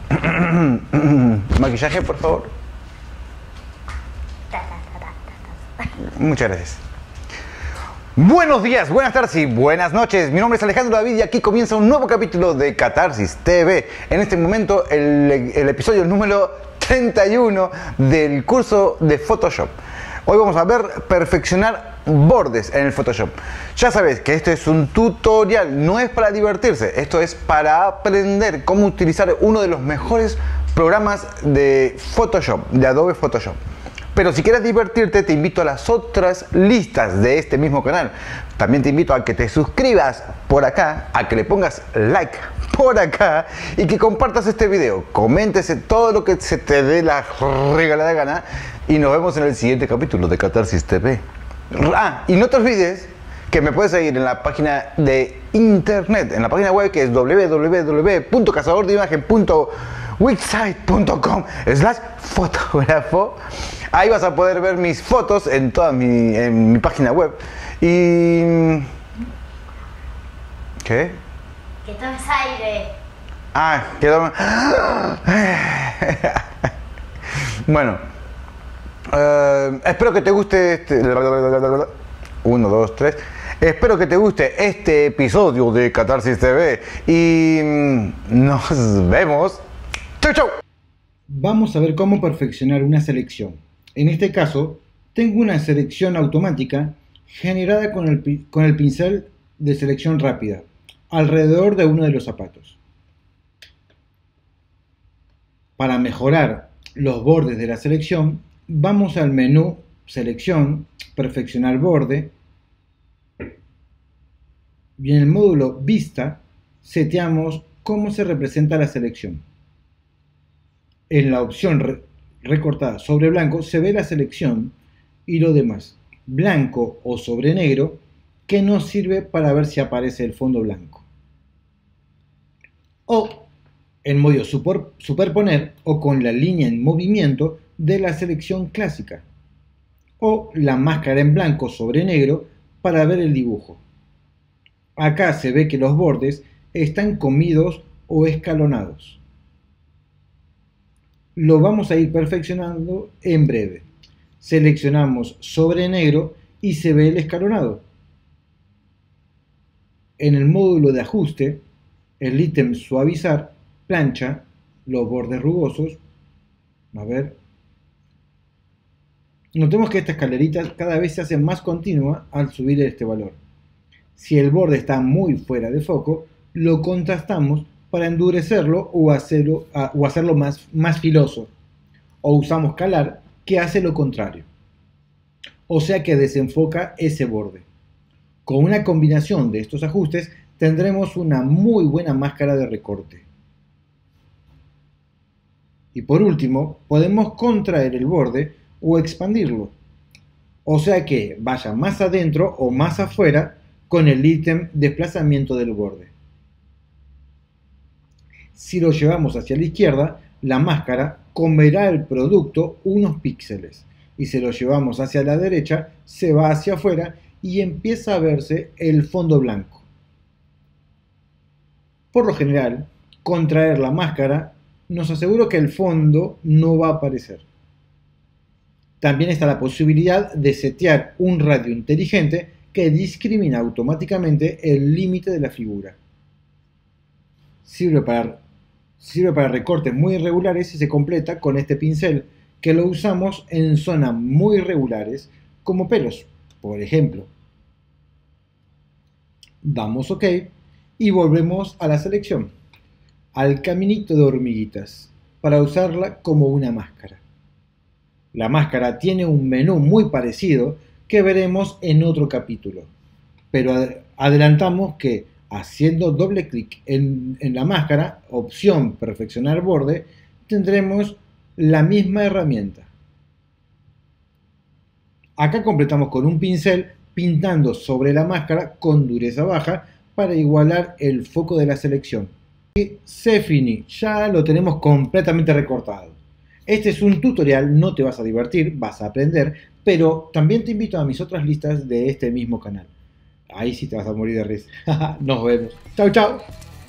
Maquillaje, por favor. Muchas gracias. Buenos días, buenas tardes y buenas noches. Mi nombre es Alejandro David y aquí comienza un nuevo capítulo de Catarsis TV. En este momento el episodio número 31 del curso de Photoshop. Hoy vamos a ver perfeccionar bordes en el Photoshop. Ya sabes que esto es un tutorial, no es para divertirse, esto es para aprender cómo utilizar uno de los mejores programas de Photoshop, de Adobe Photoshop. Pero si quieres divertirte, te invito a las otras listas de este mismo canal. También te invito a que te suscribas por acá, a que le pongas like por acá y que compartas este video. Coméntese todo lo que se te dé la regalada gana y nos vemos en el siguiente capítulo de Catarsis TV. Y no te olvides que me puedes seguir en la página de internet, en la página web que es www.cazadordeimagen.wixsite.com/fotógrafo. Ahí vas a poder ver mis fotos en toda mi página web. Y... ¿qué? Que tomes aire. Quedó... Bueno, espero que te guste este... 1, 2, 3. Espero que te guste este episodio de Catarsis TV y nos vemos. ¡Chau, chau! Vamos a ver cómo perfeccionar una selección. En este caso, tengo una selección automática generada con el pincel de selección rápida, alrededor de uno de los zapatos. Para mejorar los bordes de la selección, vamos al menú Selección, Perfeccionar borde, y en el módulo Vista, seteamos cómo se representa la selección. En la opción recortada sobre blanco se ve la selección y lo demás, blanco o sobre negro, que nos sirve para ver si aparece el fondo blanco. O en modo superponer o con la línea en movimiento de la selección clásica. O la máscara en blanco sobre negro para ver el dibujo. Acá se ve que los bordes están comidos o escalonados. Lo vamos a ir perfeccionando en breve. Seleccionamos sobre negro y se ve el escalonado. En el módulo de ajuste, el ítem suavizar plancha los bordes rugosos. A ver. Notemos que esta escalerita cada vez se hace más continua al subir este valor. Si el borde está muy fuera de foco, lo contrastamos para endurecerlo o hacerlo más filoso. O usamos calar, que hace lo contrario. O sea que desenfoca ese borde. Con una combinación de estos ajustes tendremos una muy buena máscara de recorte. Y por último, podemos contraer el borde o expandirlo. O sea que vaya más adentro o más afuera con el ítem desplazamiento del borde. Si lo llevamos hacia la izquierda, la máscara comerá el producto unos píxeles. Y si lo llevamos hacia la derecha, se va hacia afuera y empieza a verse el fondo blanco. Por lo general, contraer la máscara nos asegura que el fondo no va a aparecer. También está la posibilidad de setear un radio inteligente que discrimina automáticamente el límite de la figura. Sirve para recortes muy irregulares y se completa con este pincel que lo usamos en zonas muy irregulares como pelos, por ejemplo. Damos OK y volvemos a la selección, al caminito de hormiguitas, para usarla como una máscara. La máscara tiene un menú muy parecido que veremos en otro capítulo, pero adelantamos que haciendo doble clic en la máscara, opción perfeccionar borde, tendremos la misma herramienta. Acá completamos con un pincel pintando sobre la máscara con dureza baja para igualar el foco de la selección. Y se finí, ya lo tenemos completamente recortado. Este es un tutorial, no te vas a divertir, vas a aprender, pero también te invito a mis otras listas de este mismo canal. Ahí sí te vas a morir de risa. Nos vemos. Chau, chau.